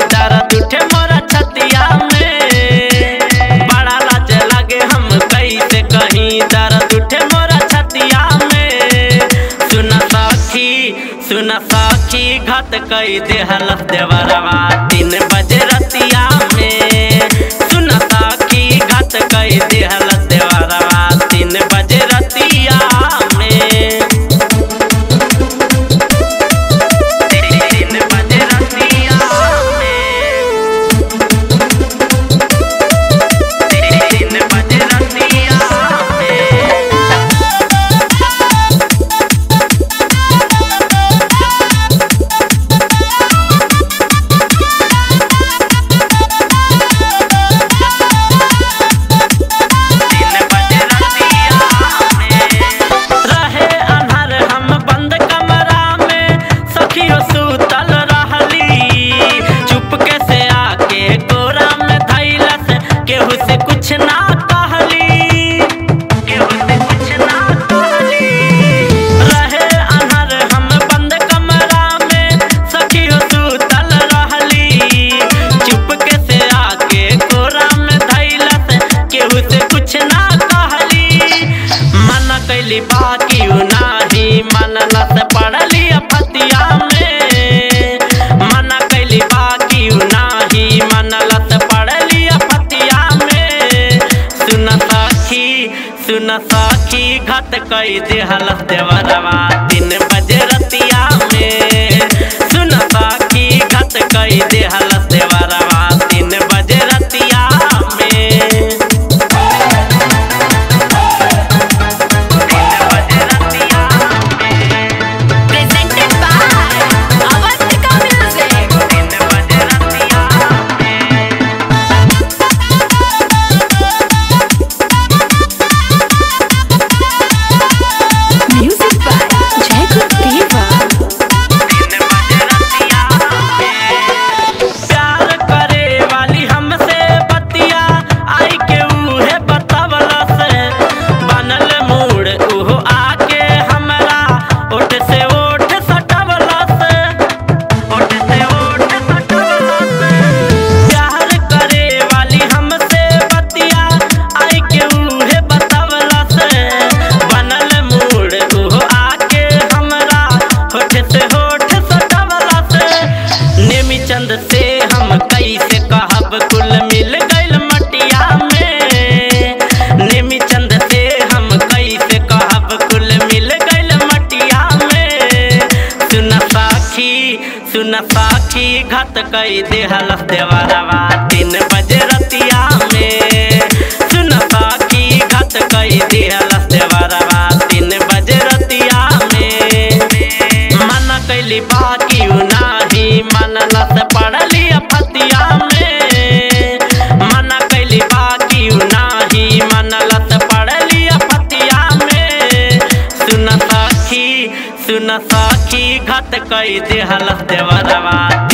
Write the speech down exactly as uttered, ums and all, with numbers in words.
दर्द उठे मोरा छतिया में, बड़ा लाज लगे हम कैसे कहीं दर्द उठे मोरा छतिया में। सुना साखी सुना साखी घात कई देहलस देवरवा तीन बजे रतिया में। सुना साखी घात कई देहलस देवरवा तीन बजे रतिया में। तीन बजे रतिया में, तीन बजे रतिया में। कुछ ना कहली केहू से कुछ ना कहली, रहे अनहर हम बंद कमरा में सखियो सुतल रहली। चुपके से आके कोरा में धैलस केहू से कुछ ना कहली। मन कैली बाकी नाही मनलस पड़ली फतिया में। मन कैली बाकी नाही मनलस पड़ली फतिया में। सुना साखी सुना साखी घात कई देहलस देवरवा तीन बजे रतिया में। सुना साखी घात कई देहलस देवरवा तीन बजे रतिया में। चंद से हम कैसे कहब कुल मिल गइल मटिया में। नेमी चंद से हम कैसे कहब कुल मिल गइल मटिया में। सुना साखी सुना साखी घात कई देहलस देवरवा तीन बजे रतिया में। सुना साखी घात कई देहलस देवरवा तीन बजे रतिया में। मन कैली बाकी नाही मनलस पड़ली फतिया में। मन कैली बाकी नाही मनलस पड़ली फतिया में। सुना साखी सुना साखी घात कई देहलस देवरवा